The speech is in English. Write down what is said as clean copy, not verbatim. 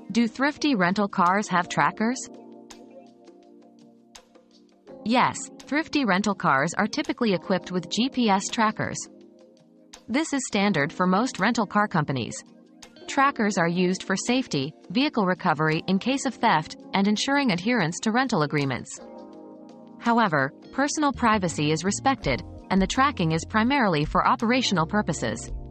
Do Thrifty rental cars have trackers? Yes, Thrifty rental cars are typically equipped with GPS trackers. This is standard for most rental car companies. Trackers are used for safety, vehicle recovery in case of theft, and ensuring adherence to rental agreements. However, personal privacy is respected, and the tracking is primarily for operational purposes.